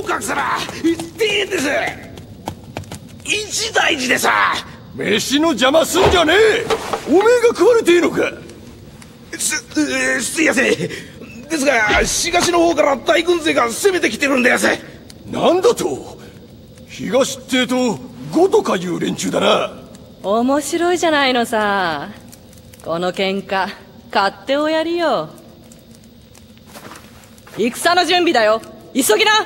格すらてえです。一大事でさ。 飯の邪魔すんじゃねえ。おめえが食われていいのか。 すいやせん。ですが東の方から大軍勢が攻めてきてるんでやす。 なんだと。東ってと呉とかいう連中だな。 面白いじゃないのさ。この喧嘩買っておやりよ。戦の準備だよ。急ぎな。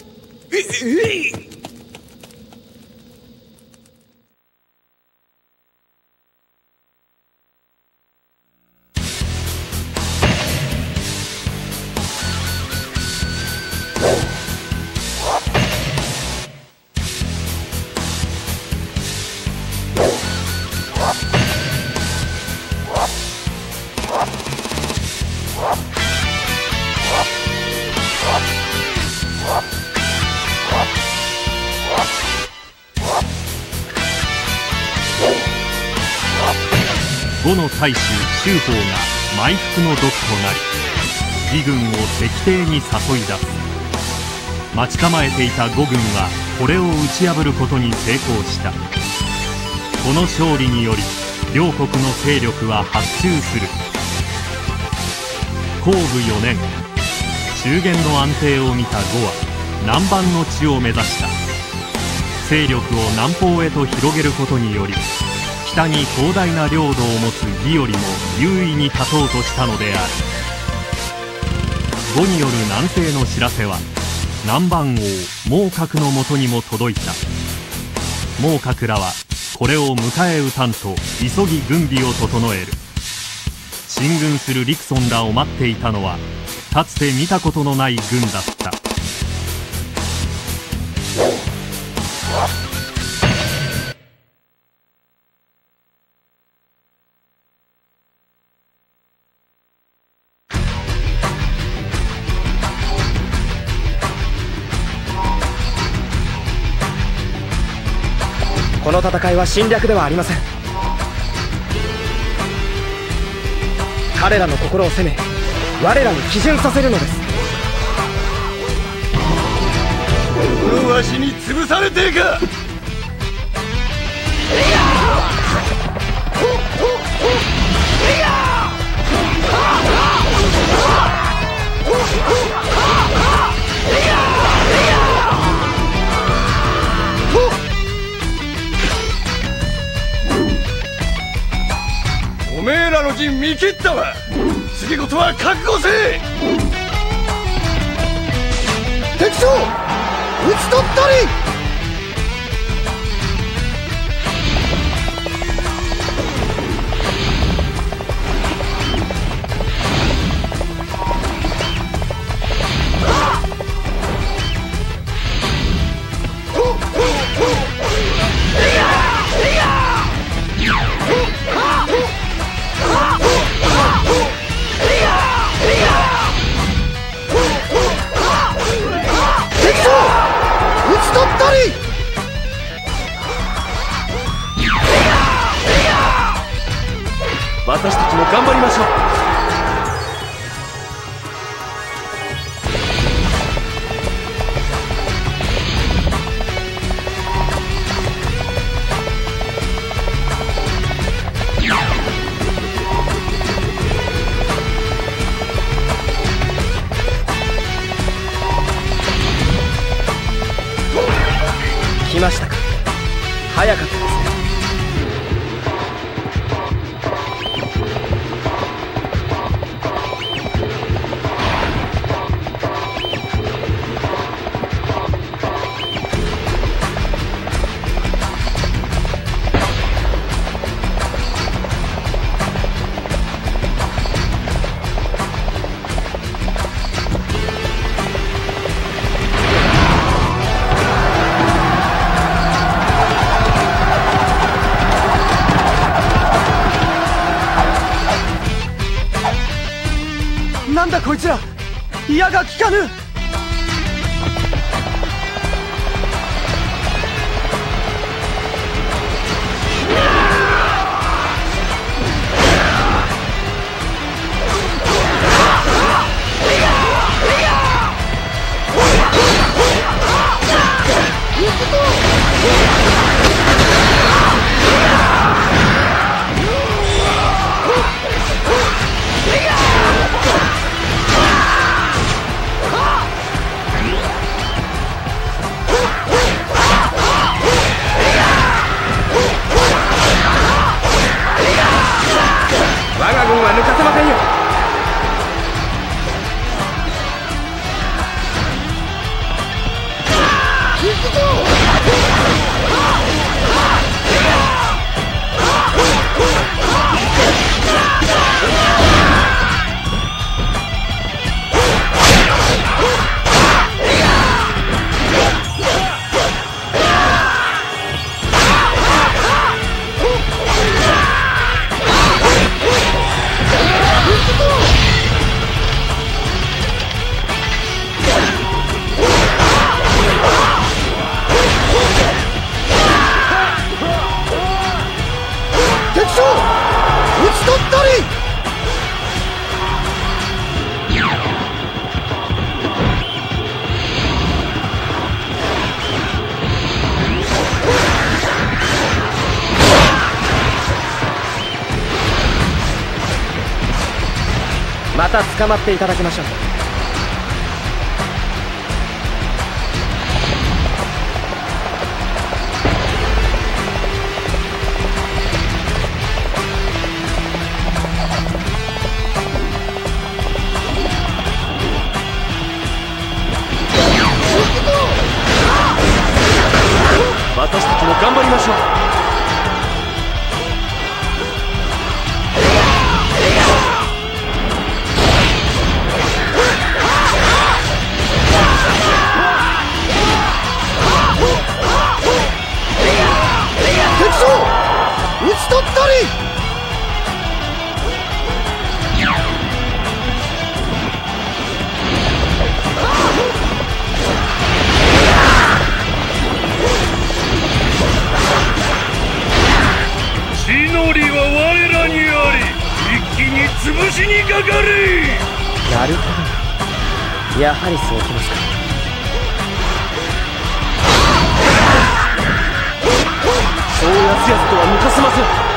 呉の大衆周法が埋伏の毒となり義軍を敵艇に誘い出す。待ち構えていた呉軍はこれを打ち破ることに成功した。この勝利により両国の勢力は発中する。甲武4年、中原の安定を見た呉は南蛮の地を目指した。勢力を南方へと広げることにより北に広大な領土を持つ魏よりも優位に立とうとしたのである。呉による南征の知らせは南蛮王孟獲のもとにも届いた。孟獲らはこれを迎え撃たんと急ぎ軍備を整える。進軍する陸遜らを待っていたのはかつて見たことのない軍だった。 この戦いは侵略ではありません。彼らの心を攻め我らに基準させるのです。 このわしに潰されてえか。おめえらの陣見切ったわ。次こそは覚悟せえ。 敵将討ち取ったり。 私たちも頑張りましょう。 来ましたか。早かったですね。なんだこいつら、矢が効かぬ。 は抜かせませんよ。また捕まっていただきましょう。 私たちも頑張りましょう。潰しにかかれ。 なるほど、やはりそうきますか。 そうやすやすとは抜かせません。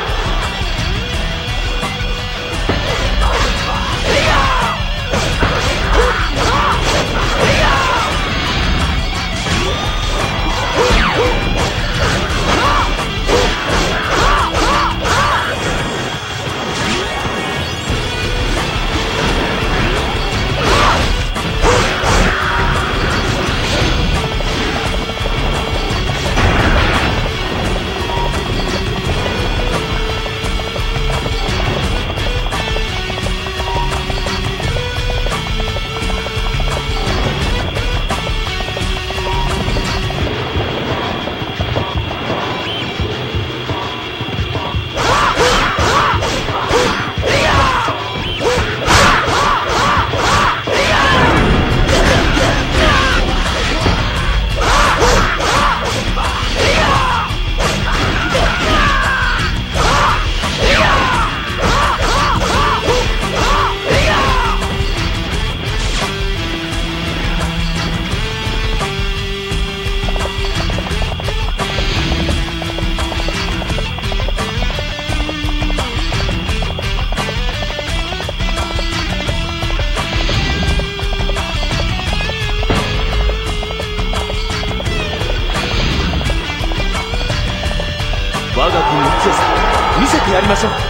我が軍の強さ見せてやりましょう。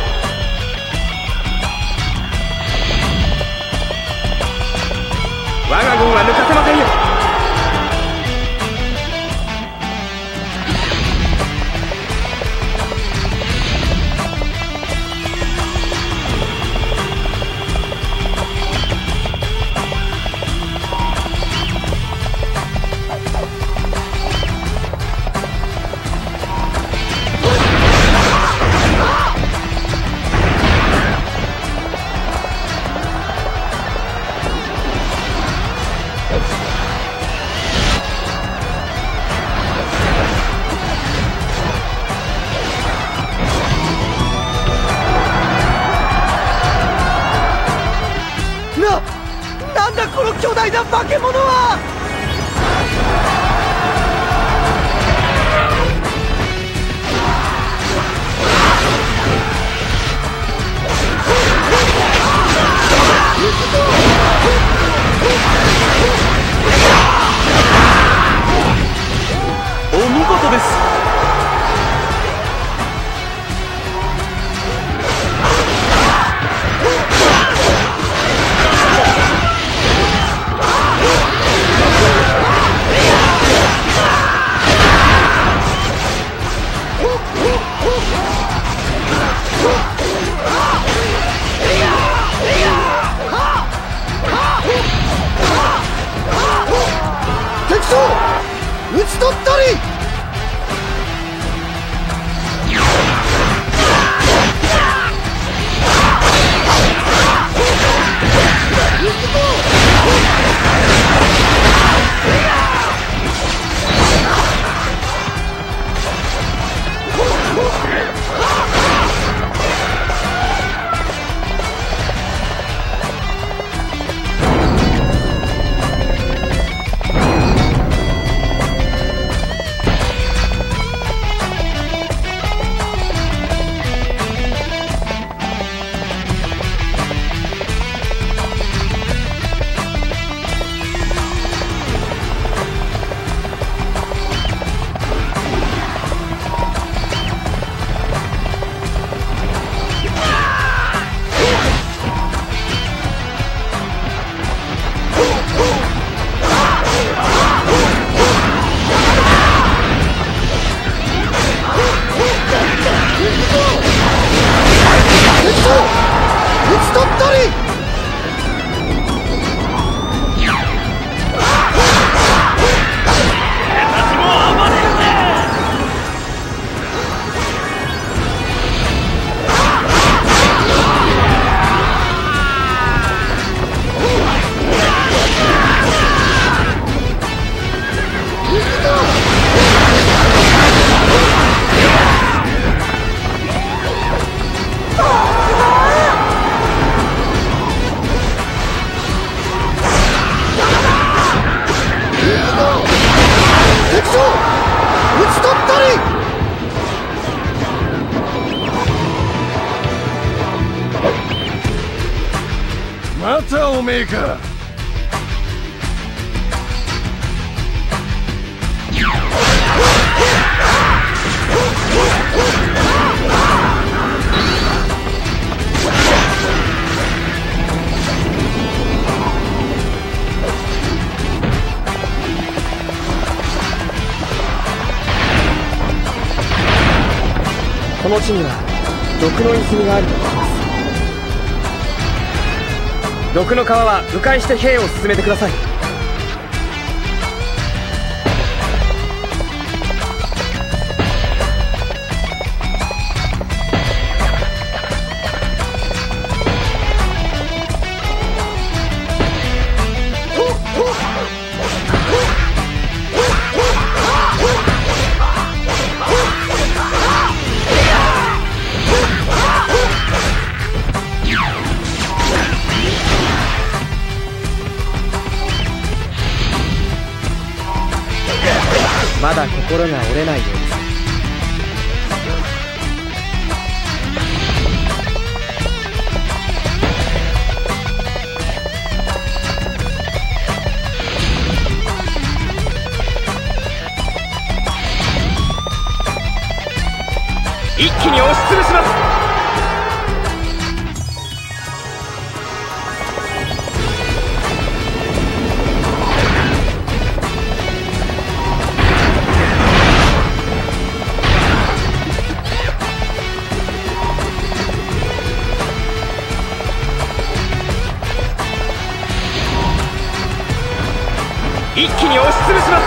我が軍は抜かせませんよ。なんだこの巨大な化け物は。 お見事です。 ち取ったり。 またおめえか。 この地には毒の泉があると聞きます。毒の川は迂回して兵を進めてください。まだ心が折れないようです。一気に押しつぶします。一気に押しつぶします。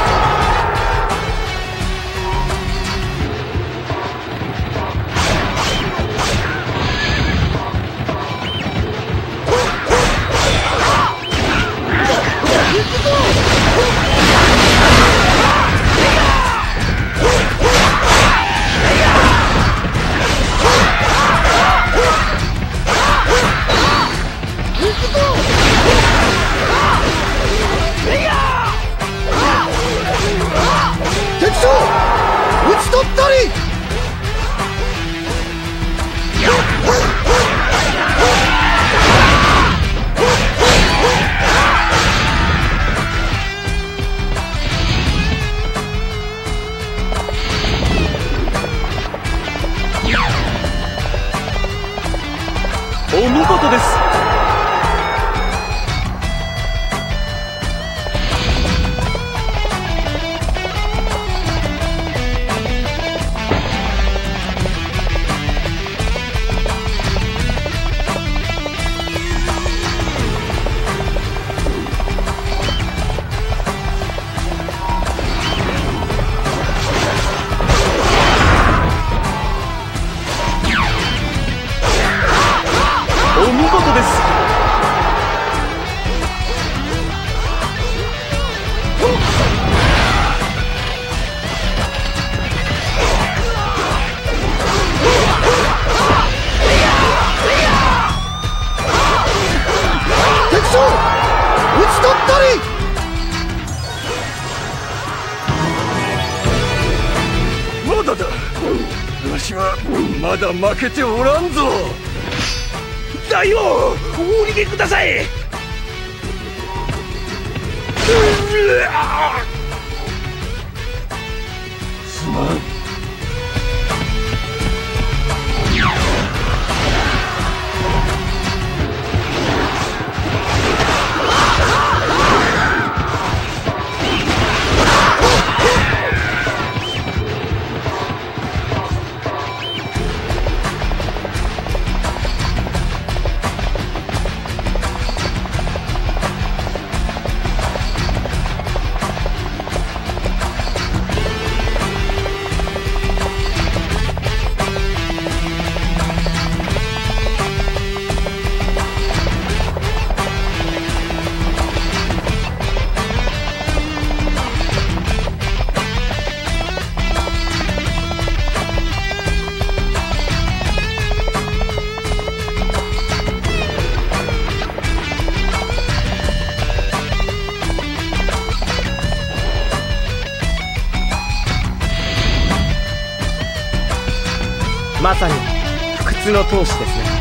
お見事です。お見事です。 敵将討ち取ったり。 まだだ。わしはまだ負けておらんぞ。 大王、お逃げください。 すまん。 まさに不屈の闘志ですね。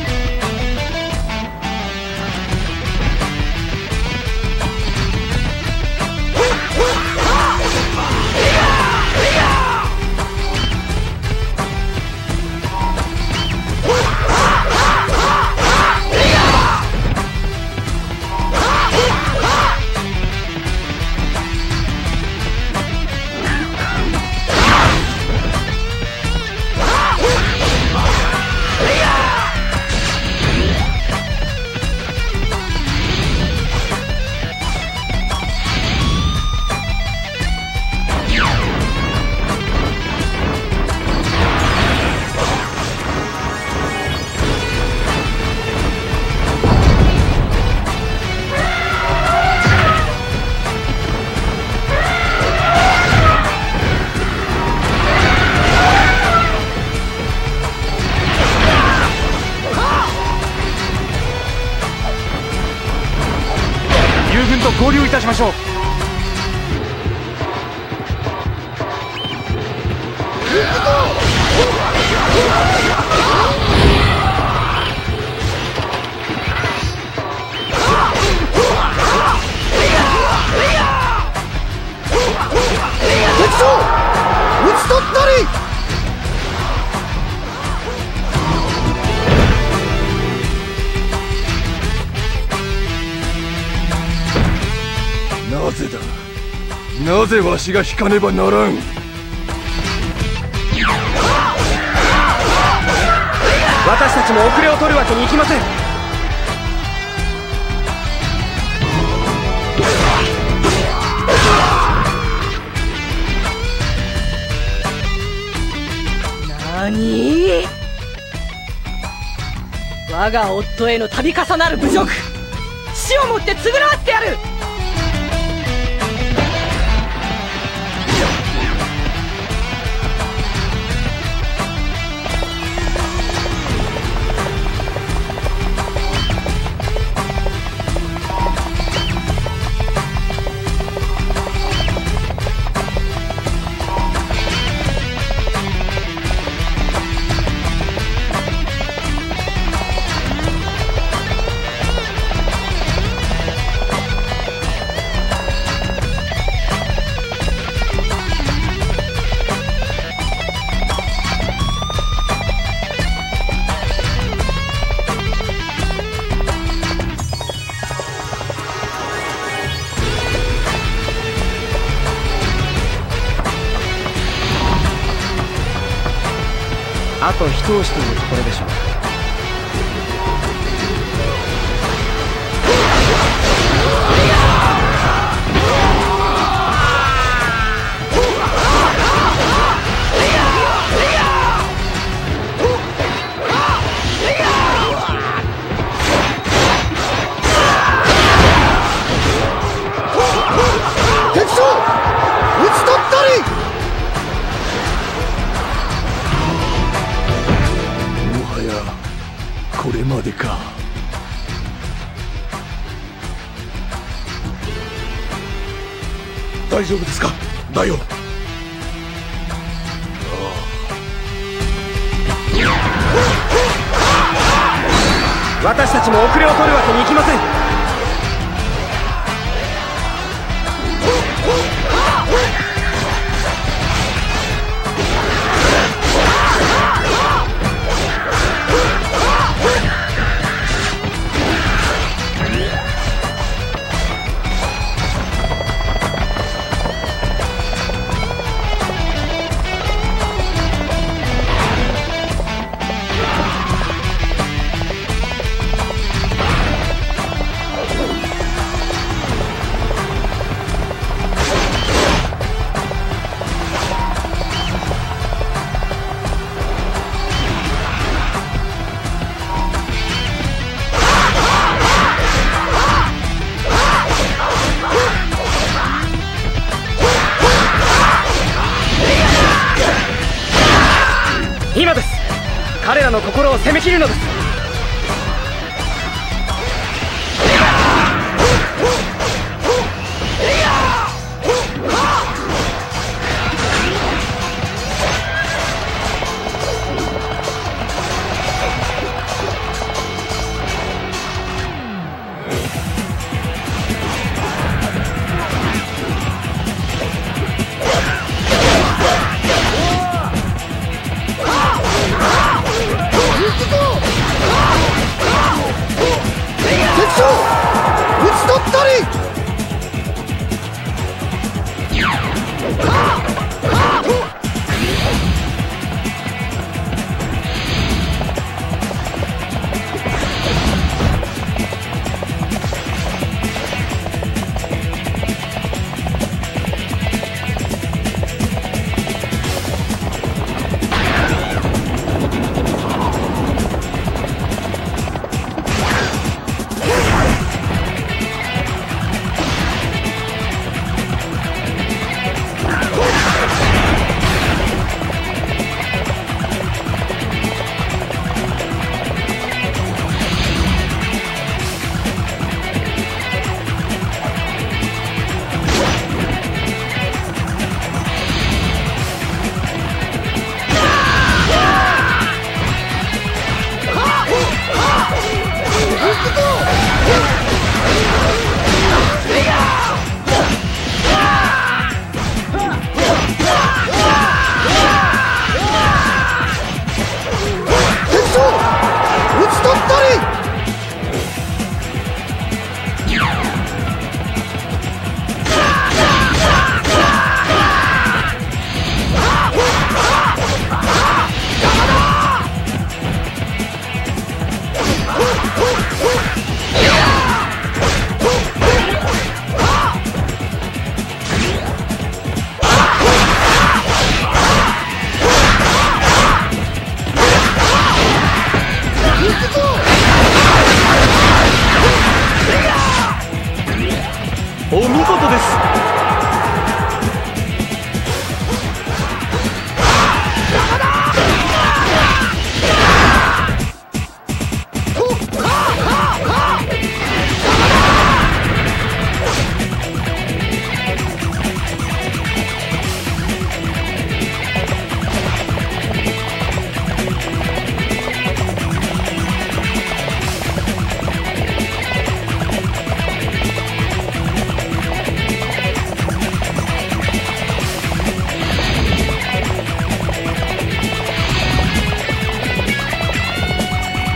合流いたしましょう。敵将討ち取ったり。 なぜだ、なぜわしが引かねばならん。 私たちも遅れを取るわけにいきません。 何？我が夫への度重なる侮辱、死をもって償わってやる。 あと一押しというところでしょう。敵将討ち取ったり。 これまでか。 大丈夫ですか、大王。 私たちも遅れを取るわけにいきません。今です。彼らの心を攻めきるのです。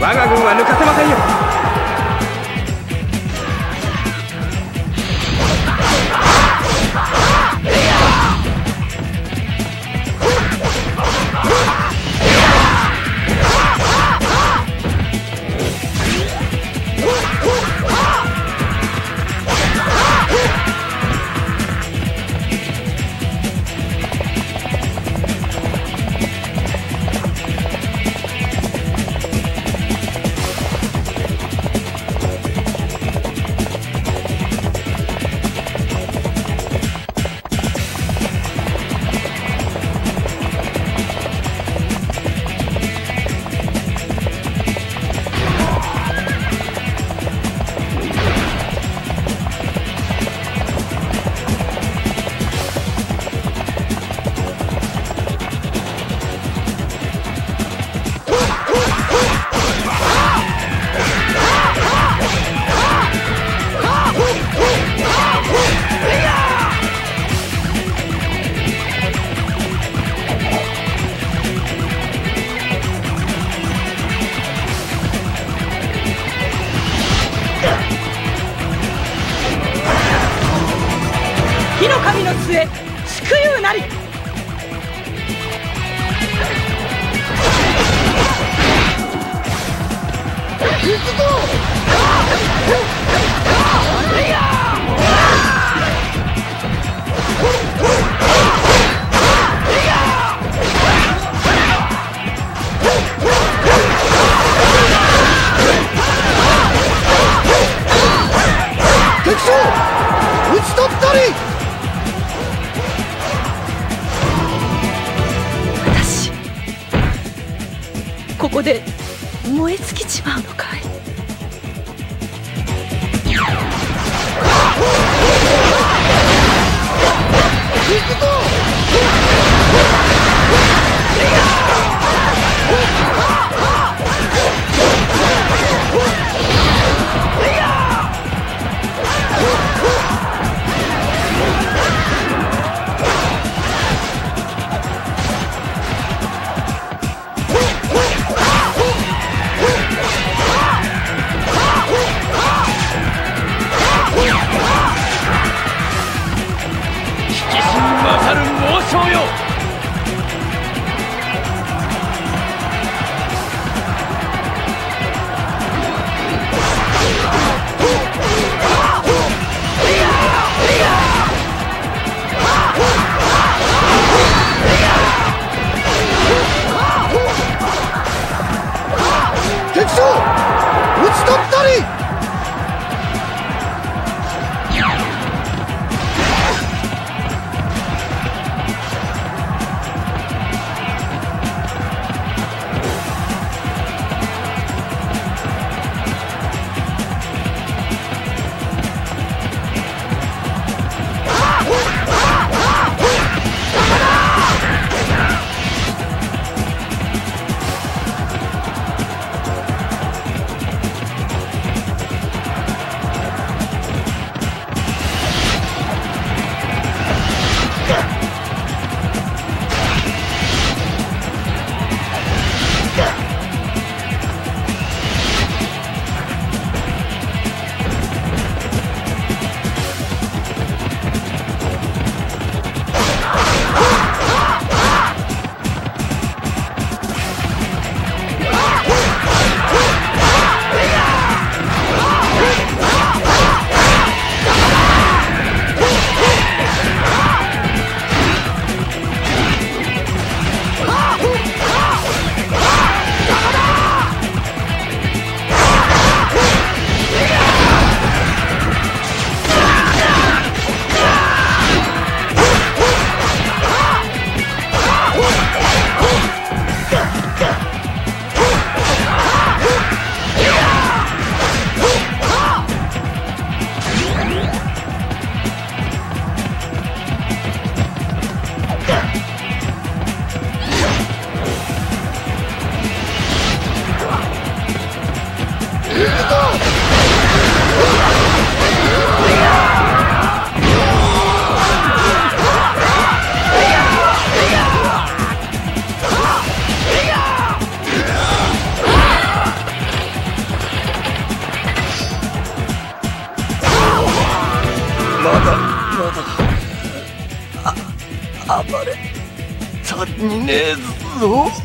我が軍は抜かせませんよ。 火の神の末、祝有なり。 敵将討ち取ったり。 私ここで燃え尽きちまうのかい。 行くぞ。 勝る猛将よ。 敵将討ち取ったり。 ねえぞ。